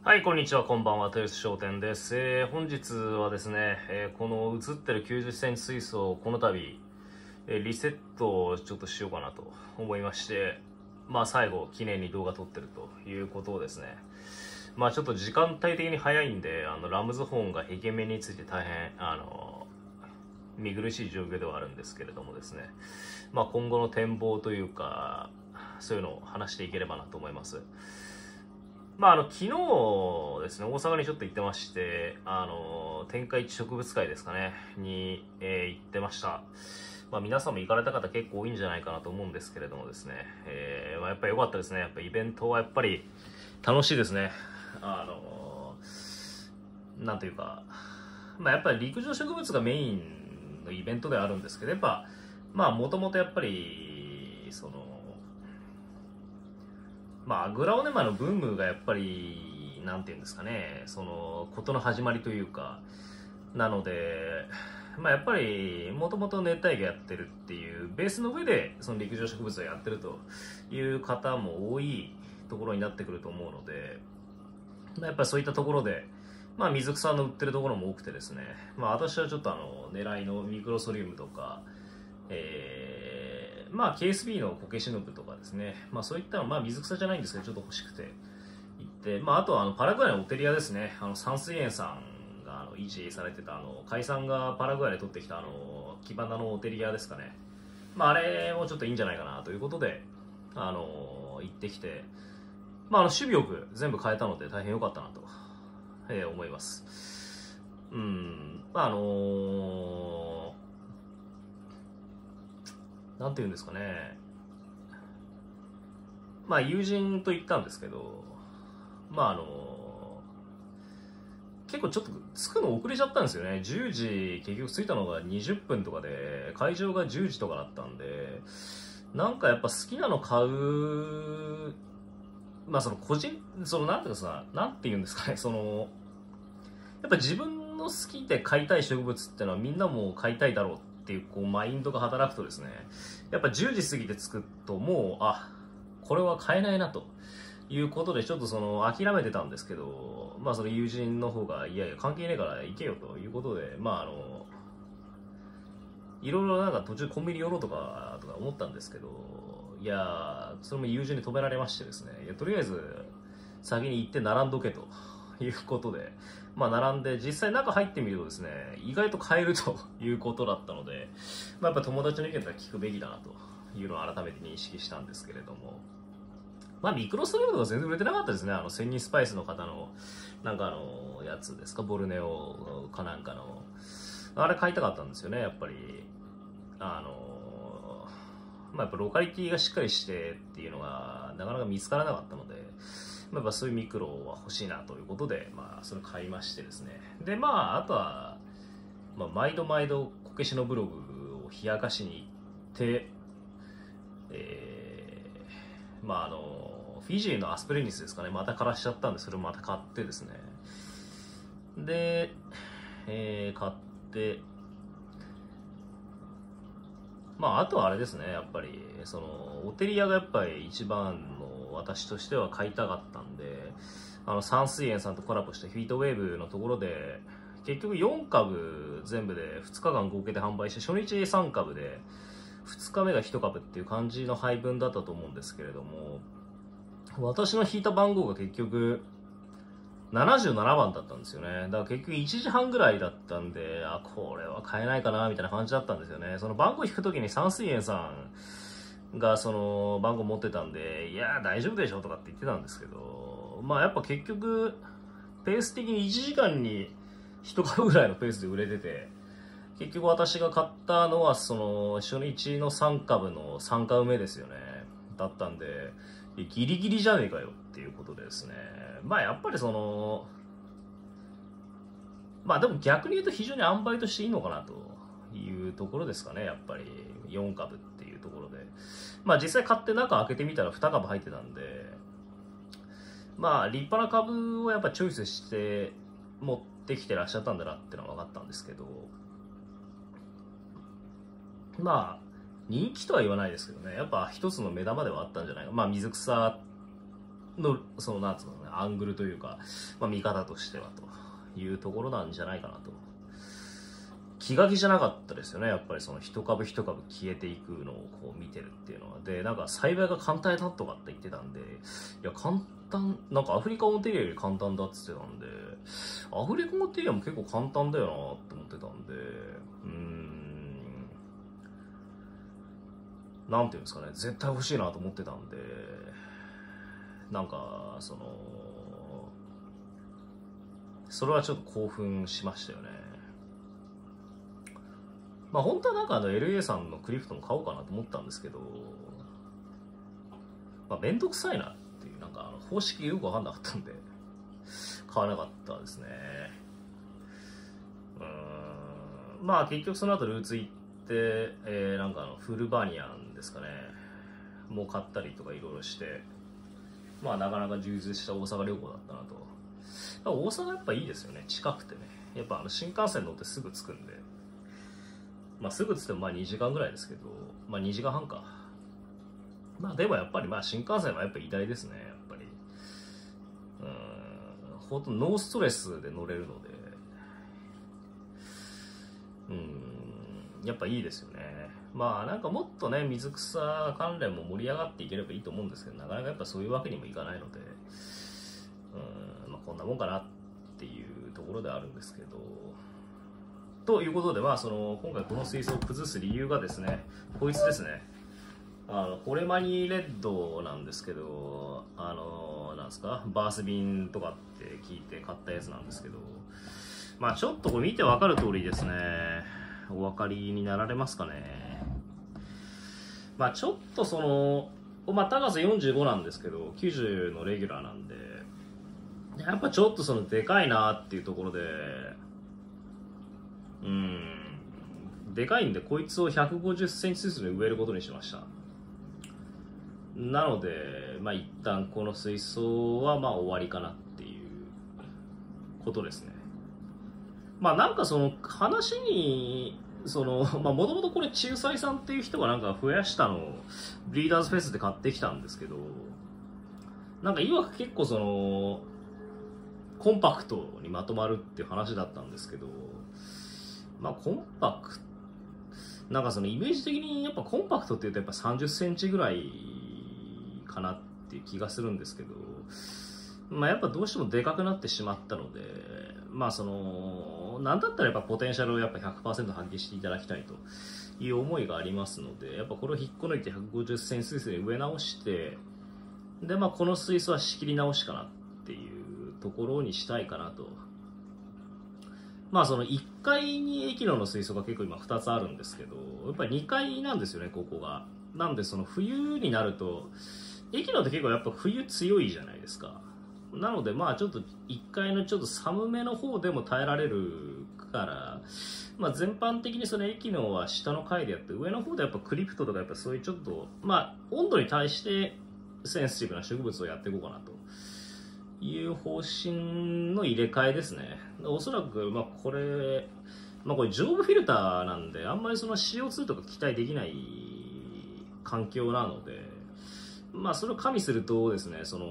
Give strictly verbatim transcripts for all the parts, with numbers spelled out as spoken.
はい、こんにちは、こんばんは、豊洲商店です。えー、本日はですね、えーこの映ってるきゅうじゅっセンチ水槽をこの度、えーリセットをちょっとしようかなと思いまして、まあ最後、記念に動画撮ってるということをですね、まあちょっと時間帯的に早いんで、あの、ラムズホーンが壁面について大変、あの、見苦しい状況ではあるんですけれどもですね、まあ今後の展望というか、そういうのを話していければなと思います。まあ、あの、昨日ですね、大阪にちょっと行ってまして、あの、天下一植物会ですかね、に、えー行ってました。まあ、皆さんも行かれた方結構多いんじゃないかなと思うんですけれどもですね、えーまあ、やっぱり良かったですね。やっぱイベントはやっぱり楽しいですね。あの、なんというか、まあ、やっぱり陸上植物がメインのイベントではあるんですけど、やっぱ、まあ、もともとやっぱり、その、まあ、アグラオネマのブームがやっぱり、なんていうんですかね、その、ことの始まりというか、なので、まあやっぱり、もともと熱帯魚やってるっていうベースの上で、その陸上植物をやってるという方も多いところになってくると思うので、まあ、やっぱりそういったところで、まあ水草の売ってるところも多くてですね、まあ私はちょっとあの、狙いのミクロソリウムとか、えー、まあ ケーエスビー のコケシノブとかですね、まあそういったの、まあ水草じゃないんですけど、ちょっと欲しくて行って、まああとはあの、パラグアイのオテリアですね、あの、山水園さんがあの維持されてたあの、海産がパラグアイで取ってきたあの、キバナのオテリアですかね。まああれもちょっといいんじゃないかなということで、あの、行ってきて、まああの、守備よく全部変えたので大変良かったなと、えー思います。うん、まああのなんて言うんですかね。まあ友人と行ったんですけど、まああの、結構ちょっと着くの遅れちゃったんですよね。じゅうじ、結局着いたのがにじゅっぷんとかで、会場がじゅうじとかだったんで、なんかやっぱ好きなの買う、まあその個人、そのなんていうかさ、なんて言うんですかね、その、やっぱ自分の好きで買いたい植物ってのはみんなも買いたいだろうっていうこうマインドが働くとですね、やっぱじゅうじ過ぎて着くともう、あ、これは買えないなということでちょっとその諦めてたんですけど、まあその友人の方がいやいや関係ねえから行けよということで、まああの、いろいろなんか途中コンビニ寄ろうとかとか思ったんですけど、いやそれも友人に止められましてですね、いやとりあえず先に行って並んどけということで、まあ並んで実際中入ってみるとですね、意外と買えるということだったので、まあやっぱ友達の意見とは聞くべきだなというのを改めて認識したんですけれども、まあミクロストリームとか全然売れてなかったですね。あの千人スパイスの方のなんかあのやつですか、ボルネオかなんかのあれ買いたかったんですよね。やっぱりあのまあやっぱローカリティがしっかりしてっていうのがなかなか見つからなかったので、まあ、やっぱそういうミクロは欲しいなということで、まあそれ買いましてですね。でまああとは、まあ、毎度毎度こけしのブログを冷やかしに行って、えー、まああのフィジーのアスプレニスですかね、また枯らしちゃったんでそれをまた買ってですね、で、えー、買ってまああとはあれですね、やっぱりそのオテリアがやっぱり一番の私としては買いたかったんで、あの山水園さんとコラボしたヒートウェーブのところで結局よん株全部でふつかかん合計で販売して、初日さん株でふつかめがいち株っていう感じの配分だったと思うんですけれども、私の引いた番号が結局ななじゅうななばんだったんですよね。だから結局いちじはんぐらいだったんで、あ、これは買えないかなみたいな感じだったんですよね。その番号引くときに山水園さんがその番号持ってたんで、いや大丈夫でしょとかって言ってたんですけど、まあやっぱ結局ペース的にいちじかんにいち株ぐらいのペースで売れてて、結局私が買ったのはその初日のさん株のさん株目ですよね。だったんで、ギリギリじゃねえかよっていうことでですね。まあやっぱりその、まあでも逆に言うと非常に塩梅としていいのかなというところですかね。やっぱりよん株っていうところで。まあ実際買って中開けてみたらに株入ってたんで、まあ立派な株をやっぱチョイスして持ってきてらっしゃったんだなってのは分かったんですけど、まあ人気とは言わないですけどね、やっぱ一つの目玉ではあったんじゃないか。まあ水草の、その、なんつうのね、アングルというか、まあ見方としてはというところなんじゃないかなと。気が気じゃなかったですよね、やっぱりその一株一株消えていくのをこう見てるっていうのは。で、なんか栽培が簡単だとかって言ってたんで、いや、簡単、なんかアフリカオンテリアより簡単だって言ってたんで、アフリカオンテリアも結構簡単だよなって思ってたんで、うーん、なんていうんですかね、絶対欲しいなと思ってたんで、なんか、その、それはちょっと興奮しましたよね。まあ本当はなんかあの エルエー さんのクリプトも買おうかなと思ったんですけど、まあめんどくさいなっていう、なんかあの方式よくわかんなかったんで、買わなかったですね。うーん。まあ結局その後ルーツ行って、えー、なんかあのフルバニアンですかね、もう買ったりとかいろいろして、まあなかなか充実した大阪旅行だったなと。大阪やっぱいいですよね、近くてね。やっぱあの新幹線乗ってすぐ着くんで。まあすぐつってもまあにじかんぐらいですけど、まあにじかんはんか。まあでもやっぱりまあ新幹線はやっぱ偉大ですね、やっぱり。うーん、ほんとノーストレスで乗れるので、うーん、やっぱいいですよね。まあなんかもっとね、水草関連も盛り上がっていければいいと思うんですけど、なかなかやっぱそういうわけにもいかないので、うーん、まあこんなもんかなっていうところであるんですけど、ということで、まあ、その今回この水槽を崩す理由がですね、こいつですね。あのホレマニーレッドなんですけど、あのなんですか、バース瓶とかって聞いて買ったやつなんですけど、まあちょっとこれ見て分かる通りですね、お分かりになられますかね。まあちょっとその、まあ高さよんじゅうごなんですけど、きゅうじゅうのレギュラーなんで、やっぱちょっとそのでかいなっていうところで、うん、でかいんでこいつをひゃくごじゅっセンチずつで植えることにしました。なのでまあ一旦この水槽はまあ終わりかなっていうことですね。まあなんかその話にそのまあもともとこれ仲裁さんっていう人がなんか増やしたのをブリーダーズフェスで買ってきたんですけど、なんかいわく結構そのコンパクトにまとまるっていう話だったんですけど、まあコンパクトなんかそのイメージ的にやっぱコンパクトって言うとやっぱさんじゅっセンチぐらいかなっていう気がするんですけど、まあやっぱどうしてもでかくなってしまったので、まあそのなんだったらやっぱポテンシャルをやっぱ ひゃくパーセント 発揮していただきたいという思いがありますので、やっぱこれを引っこ抜いてひゃくごじゅっセンチ水槽に植え直して、でまあこの水槽は仕切り直しかなっていうところにしたいかなと。まあそのいっかいに駅野の水槽が結構今ふたつあるんですけど、やっぱりにかいなんですよね、ここが。なんでその冬になると、駅野って結構やっぱ冬強いじゃないですか。なのでまあちょっといっかいのちょっと寒めの方でも耐えられるから、まあ全般的にその駅野は下の階でやって、上の方でやっぱクリプトとかやっぱそういうちょっと、まあ温度に対してセンシティブな植物をやっていこうかなと。いう方針の入れ替えですね。おそらく、まあこれ、まあこれ上部フィルターなんで、あんまりその シーオーツー とか期待できない環境なので、まあそれを加味するとですね、その、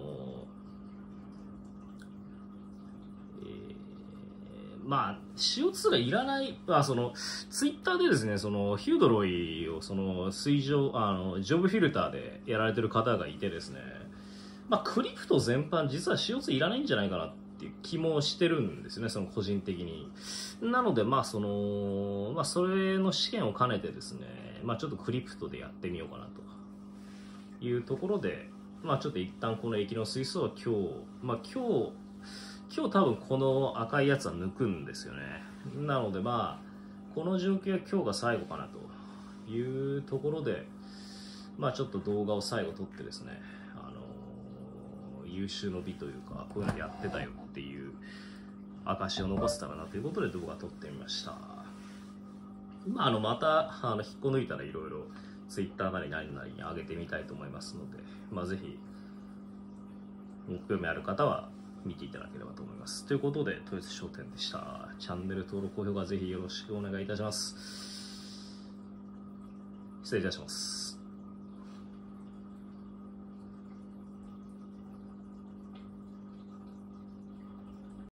えー、まあ シーオーツー がいらない、まあその、ツイッターでですね、そのヒュードロイをその水上、あの、上部フィルターでやられてる方がいてですね、まあ、クリプト全般実は シーオーツー いらないんじゃないかなっていう気もしてるんですよね、その個人的に。なのでまあその、まあ、それの試験を兼ねてですね、まあ、ちょっとクリプトでやってみようかなというところで、まあ、ちょっと一旦この駅の水槽は今日、まあ、今日今日多分この赤いやつは抜くんですよね。なのでまあこの状況は今日が最後かなというところで、まあちょっと動画を最後撮ってですね、優秀の美というか、こういうのやってたよっていう証を残せたらなということで動画撮ってみました。まあ、あのまたあの引っこ抜いたらいろいろ ツイッター なり何なりに上げてみたいと思いますので、まあ、ぜひご興味ある方は見ていただければと思います。ということで、豊洲商店でした。チャンネル登録高評価ぜひよろしくお願いいたします。失礼いたします。